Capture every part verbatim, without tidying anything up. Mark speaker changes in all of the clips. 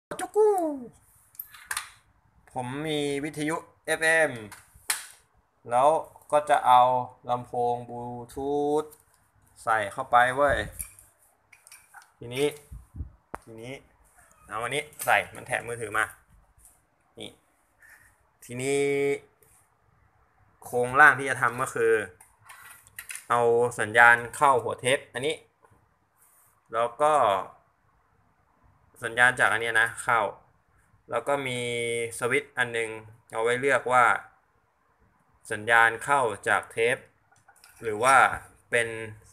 Speaker 1: จุกกู้ผมมีวิทยุ เอฟ เอ็ม แล้วก็จะเอาลำโพงบลูทูธใส่เข้าไปเว้ยทีนี้ทีนี้เอาวันนี้ใส่มันแถมมือถือมานี่ทีนี้โครงร่างที่จะทำก็คือเอาสัญญาณเข้าหัวเทปอันนี้แล้วก็สัญญาณจากอันนี้นะเข้าแล้วก็มีสวิตช์อันนึงเอาไว้เลือกว่าสัญญาณเข้าจากเทปหรือว่าเป็น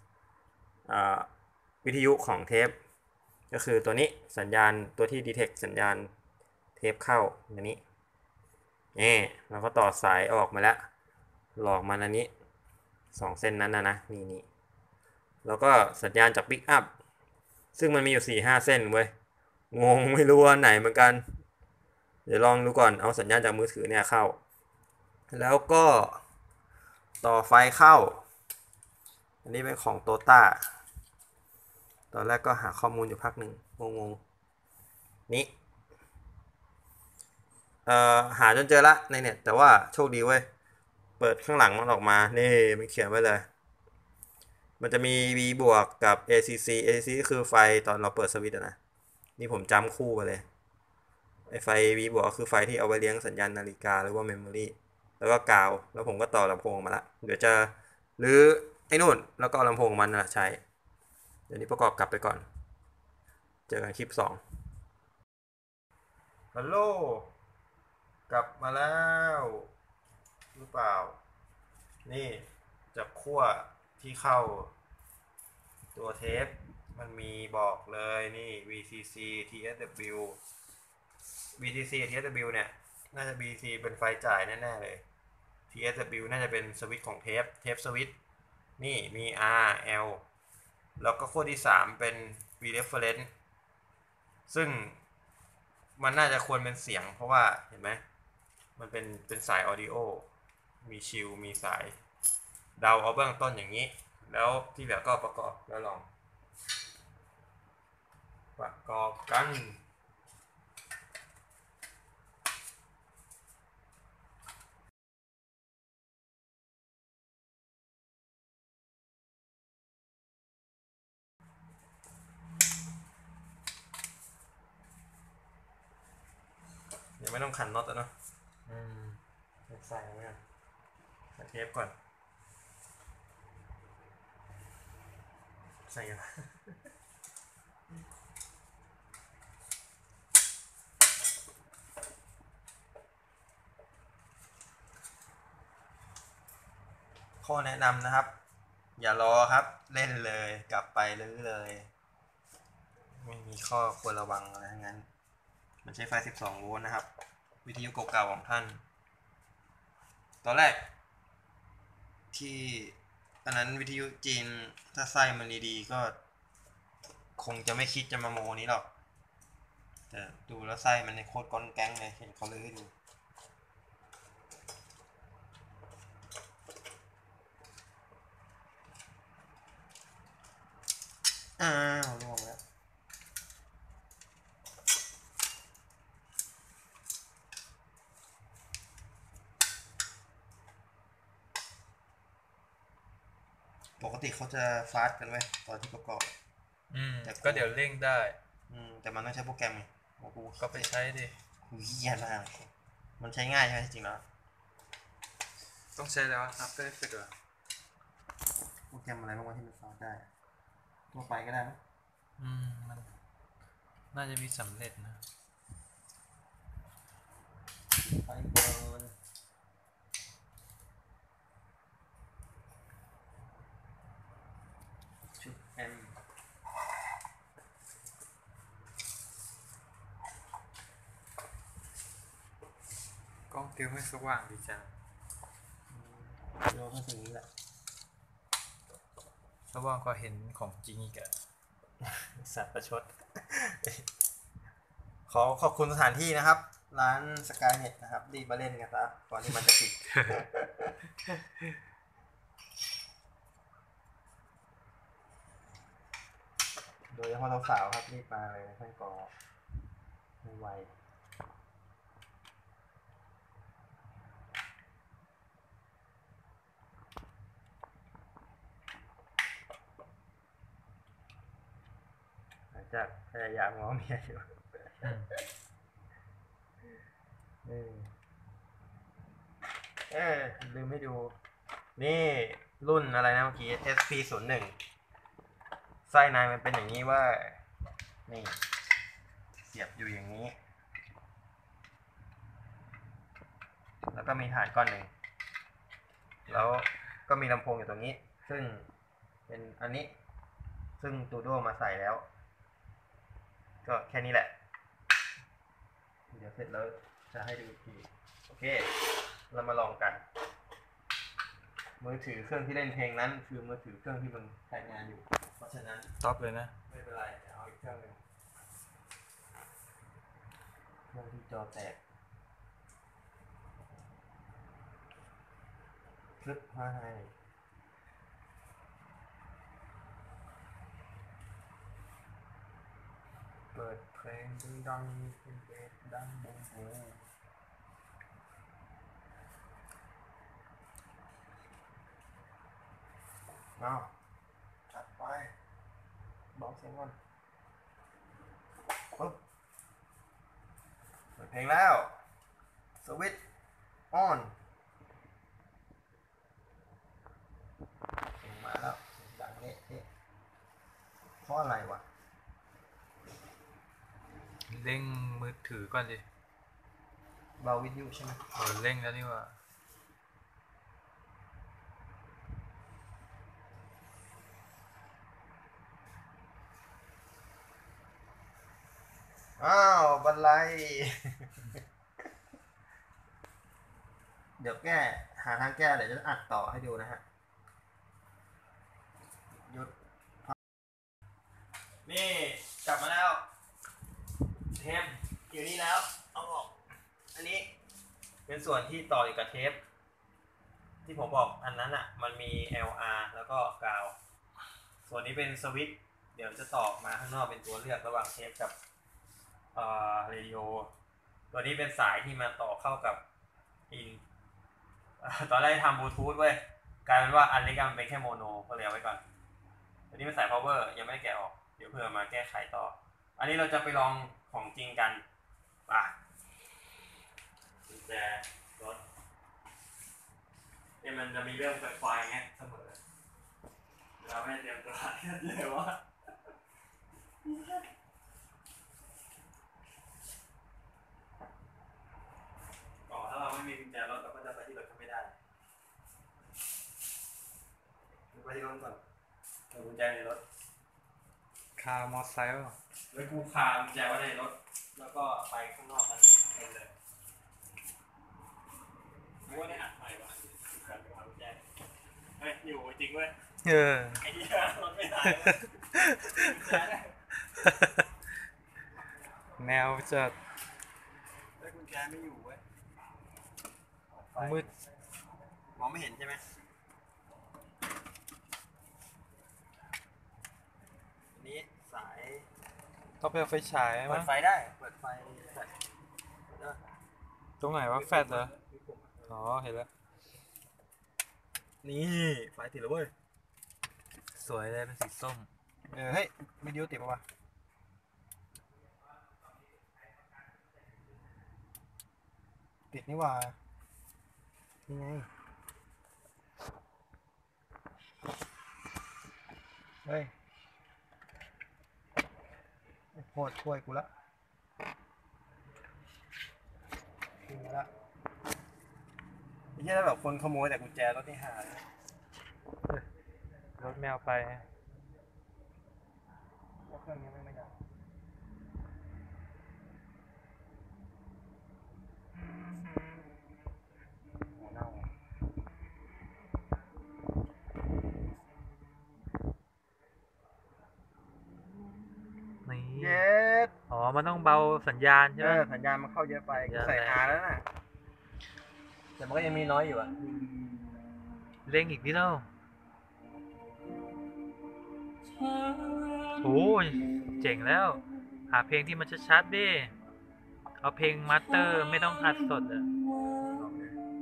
Speaker 1: วิทยุของเทปก็คือตัวนี้สัญญาณตัวที่ detect สัญญาณเทปเข้าอันนี้นี่เราก็ต่อสายออกมาแล้วหลอกมันอันนี้สองเส้นนั้นนะนะนี่นี่แล้วก็สัญญาณจาก pick up ซึ่งมันมีอยู่สี่ห้าเส้นเว้ยงงไม่รู้ว่าไหนเหมือนกันเดี๋ยวลองดูก่อนเอาสัญญาณจากมือถือเนี่ยเข้าแล้วก็ต่อไฟเข้าอันนี้เป็นของโตต้าตอนแรกก็หาข้อมูลอยู่พักหนึ่งงงๆนี่เอ่อหาจนเจอละในเน็ตแต่ว่าโชคดีเว้ยเปิดข้างหลังมันออกมานี่มันเขียนไว้เลยมันจะมี V บวกกับ เอ ซี ซี เอ ซี ซี คือไฟตอนเราเปิดสวิตช์นะนี่ผมจำคู่ไปเลยไอไฟ V บวกคือไฟที่เอาไว้เลี้ยงสัญญาณนาฬิกาหรือว่าเมมโมรี่แล้วก็กาวแล้วผมก็ต่อลำโพงมาละเดี๋ยวจะหรือไอ้นู่นแล้วก็ลำโพงมันนะใช้เดี๋ยวนี้ประกอบกลับไปก่อนเจอกันคลิปสองฮัลโหลกลับมาแล้วหรือเปล่านี่จะขั้วที่เข้าตัวเทปมันมีบอกเลยนี่ วี ซี ซี ที เอส ดับเบิลยู วี ซี ซี ที เอส ดับเบิลยู เนี่ยน่าจะ วี ซี ซี เป็นไฟจ่ายแน่ๆเลย ที เอส ดับเบิลยู น่าจะเป็นสวิตช์ของเทปเทปสวิตช์นี่มี R L แล้วก็ขั้วที่สามเป็น V reference ซึ่งมันน่าจะควรเป็นเสียงเพราะว่าเห็นไหมมันเป็นเป็นสายออดิโอมีชิลมีสายเดาเอาเบื้องต้นอย่างนี้แล้วที่เหลือก็ประกอบแล้วลองประกอบกันยังไม่ต้องขันน็อตแล้วเนาะอืมใส่ไว้ก่อนใส่เทปก่อนใส่กันข้อแนะนำนะครับอย่ารอครับเล่นเลยกลับไปลื้อเลยไม่มีข้อควรระวังอะไรทั้งนั้นมันใช้ไฟสิบสองโวลต์นะครับวิทยุเก่าๆของท่านตอนแรกที่อันนั้นวิทยุจีนถ้าไส้มันดีๆก็คงจะไม่คิดจะมาโมนี้หรอกแต่ดูแล้วไส้มันในโคตรก้อนแก๊งเลยเห็นเขาลื้อดูอ้าวรวมแล้วปกติเขาจะฟาสต์กันไว้ตอนที่ประกอบ
Speaker 2: อืมก็เดี๋ยวเร่งได้
Speaker 1: อืมแต่มันต้องใช้โปรแกรมไง
Speaker 2: กูก็ไปใช้ดิ
Speaker 1: กูเหี้ยมากมันใช้ง่ายใช่ไหมจริงแล้ว
Speaker 2: ต้องใช้แล้ว After Effects เหรอ
Speaker 1: โปรแกรมอะไรบ้างวะที่มันฟาสต์ได้ทั่วไปก็ได้นะ
Speaker 2: อืมมันน่าจะมีสำเร็จนะ
Speaker 1: ไฟเบิร์นชุดแอม
Speaker 2: กล้องเตียวไม่สว่างดีจัง
Speaker 1: โยนเข้าสิ่งนี้แหละ
Speaker 2: สว่างก็เห็นของจริงอีกอะ
Speaker 1: สัตว์ประชดขอขอบคุณสถานที่นะครับร้านสกายเน็ตนะครับรีบมาเล่นกันครับก่อนที่มันจะปิดโดยเฉพาะสาวๆครับรีบมาเลยท่านกอไม่ไหวไวหลังจากพยายามง้อเมียอยู่ เออเออลืมให้ดู นี่รุ่นอะไรนะเมื่อกี้ เอส พี ศูนย์ หนึ่ง ไส้ในมันเป็นอย่างนี้ว่า นี่ เสียบอยู่อย่างนี้ แล้วก็มีฐานก้อนหนึ่ง แล้วก็มีลำโพงอยู่ตรงนี้ ซึ่งเป็นอันนี้ ซึ่งตูโดมาใส่แล้ว ก็แค่นี้แหละ เดี๋ยวเสร็จแล้วจะให้ดูอีกที โอเค เรามาลองกัน มือถือเครื่องที่เล่นเพลงนั้นคือมือถือเครื่องที่มันใช้งานอยู่ เพราะฉะนั้น
Speaker 2: ท็อปเลยนะ
Speaker 1: ไม่เป็นไรเอาอีกเครื่องหนึ่งเครื่องที่จอแตกคลิปมาให้เปิดเพลงดังๆเป็นเบสดังบูบูเอาจัดไปบอกเสียงก่อนปึ๊บเปิดเพลงแล้วสวิตช์ออนเพลงมาแล้วเสียงดังเละเทะเพราะอะไรวะ
Speaker 2: เร่งมือถือก่อนดิ
Speaker 1: เบาวิทยุใช่ไหม
Speaker 2: เออเร่งแล้วนี่ว่า
Speaker 1: อ้าวบันไล เดี๋ยวแก้หาทางแก้เดี๋ยวจะอัดต่อให้ดูนะฮะหยุดนี่กลับมาแล้วเทปอยู่นี่แล้วเอาออกอันนี้เป็นส่วนที่ต่ออยู่กับเทปที่ผมบอกอันนั้นอ่ะมันมี แอล อาร์ แล้วก็กาวส่วนนี้เป็นสวิตช์เดี๋ยวจะต่อมาข้างนอกเป็นตัวเลือกระหว่างเทปกับเอ่อเรดิโอตัวนี้เป็นสายที่มาต่อเข้ากับอินตอนแรกทำบลูทูธเว้ยกลายเป็นว่าอันเล็กมันเป็นแค่โมโนก็เลยเอาไว้ก่อนตัวนี้เป็นสาย power ยังไม่ได้แกะออกเดี๋ยวเพื่อมาแก้ไขต่ออันนี้เราจะไปลองของจริงกันป่ะกุญแจรถเนี่ยมันจะมีเรื่องไฟไฟเงี้ยเสมอเราไม่เตรียมตัวเลยว่าต่อถ้าเราไม่มีกุญแจรถเราก็จะไปที่รถก็ไม่ได้ไปที่รถก่อนเอากุญแจในรถ
Speaker 2: คาร์มอไซค์
Speaker 1: ไว้กูคากุญแจไว้ในรถแล้วก็ไปข้างนอกกันเองเลยไม่ว่าได้อัดไปวะขัดไปหากุญแจเฮ้ยอยู่จริงเว้ย
Speaker 2: เออ
Speaker 1: ไอ้เหี้ยรถไม่หายเลยกุญแจเนี่ย
Speaker 2: แนวจะ
Speaker 1: เฮ้ยกุญแจไม่อยู่เว้ย
Speaker 2: มืด
Speaker 1: มองไม่เห็นใช่ไหมอันนี้สาย
Speaker 2: ต้องไปเอาไฟฉายไหม
Speaker 1: เปิดไฟได้เปิดไฟแฟลชได้
Speaker 2: ตรงไหนวะแฟลชเหรอ อ๋อ เห็นแล้ว
Speaker 1: นี่ไฟติดแล้วเว้ย
Speaker 2: สวยเลยเป็นสีส้ม
Speaker 1: เออเฮ้ยวิดีโอติดปะวะติดนี่หว่านี่ไงเฮ้ยโคตรช่วยกูละกูละไอ้เหี้ยแล้วแบบคนขโมยแต่กุญแจรถนี่หาย
Speaker 2: รถแมวไป
Speaker 1: เครื่องนี้ไม่ไม่ได้หัวเน่า
Speaker 2: นี่
Speaker 1: เย็ด
Speaker 2: อ๋อ มันต้องเบาสัญญาณใช่
Speaker 1: เอ
Speaker 2: ไหม
Speaker 1: อสัญญาณมันเข้าเยอะไป
Speaker 2: สัญญาณ
Speaker 1: ใส่หาแล้วน่ะแต่มันก็ยังมีน้อยอยู่อ่ะ
Speaker 2: เร่งอีกนิดแล้วโอ้ยเจ๋งแล้ว หาเพลงที่มันชัดๆดิเอาเพลงมาสเตอร์ไม่ต้องอัดสดอะ
Speaker 1: โอเค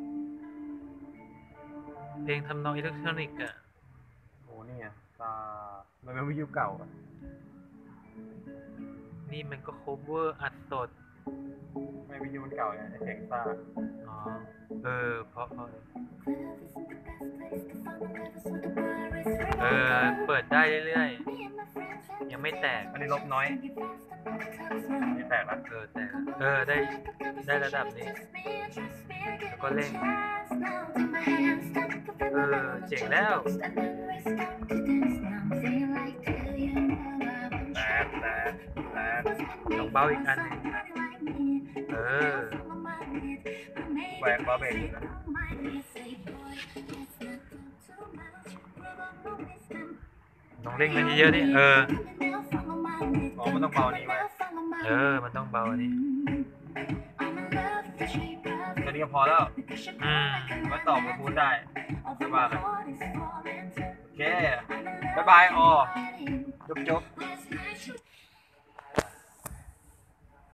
Speaker 2: เพลงทำนองอิเล็กทรอนิกส์อะ
Speaker 1: โอ้นี่อ่ะตามันเป็นวิทยุเก่าอ่ะ
Speaker 2: นี่มันก็ cover อัดสด
Speaker 1: ไม่วิทยุมันเก่าเนี่ยไอเทคซ่า
Speaker 2: อ๋อ เออ เพราะเพราะเออ เปิดได้เรื่อยๆ ยังไม่แตก
Speaker 1: อันนี้ลบน้อยนี่แตกละ
Speaker 2: เออ แต่ เออ ได้ ได้ระดับนี้ แล้วก็เล่น เออ เจ๋งแล้ว
Speaker 1: แตกแตกแตก
Speaker 2: ลองเบาอีกอันหนึงเออ
Speaker 1: แหวกบาเบกอยู่นะ
Speaker 2: ลองเล่นมันเยอะๆดิ เออ
Speaker 1: อ๋อมันต้องเบานี้ไว้
Speaker 2: เออ มันต้องเบาอันนี้
Speaker 1: แค่นี้ก็พอแล้ว
Speaker 2: อืม
Speaker 1: ไว้ต่อบลูทูธได้ไม่ว่ากันโอเค บ๊ายบายออจบจบ